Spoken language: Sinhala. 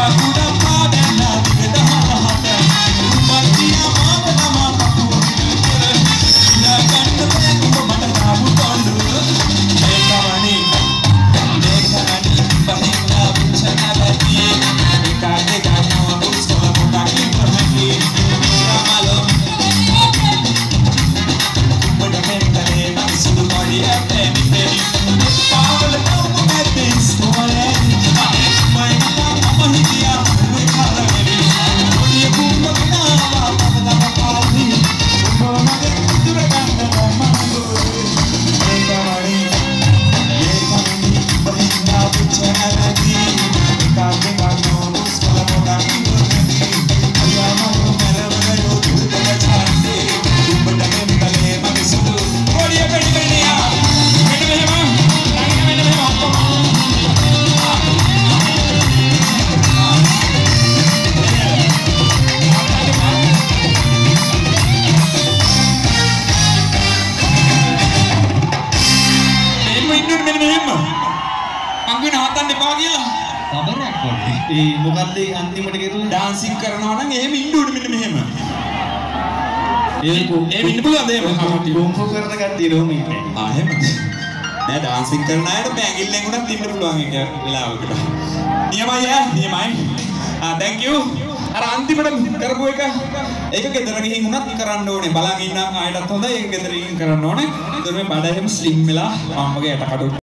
මොකද්ද අන්තිමට ගෙතුනේ ඩාන්සින් කරනවා නම් එහෙම ඉන්න ඕනේ මෙන්න මෙහෙම. එහෙම ඉන්න පුළුවන්ද එහෙම? කොම්ෆෝ කරන කට්ටිය රෝම ඉන්නේ. එහෙමද? නෑ ඩාන්සින් කරන අයට මේ ඇඟිල්ලෙන් උනත් ඉන්න පුළුවන් එක වෙලාවකට. නියමයි නියමයි. thank you. අර අන්තිමට කරපු එක ඒක ගෙදර ගිහින් උනත් කරන්න ඕනේ. බලන් ඉන්න ආයතත් හොඳයි ඒක ගෙදර ගිහින් කරන්න ඕනේ. ඒතර මේ බඩ එහෙම ස්ලිම් වෙලා අම්මගේ යට කඩු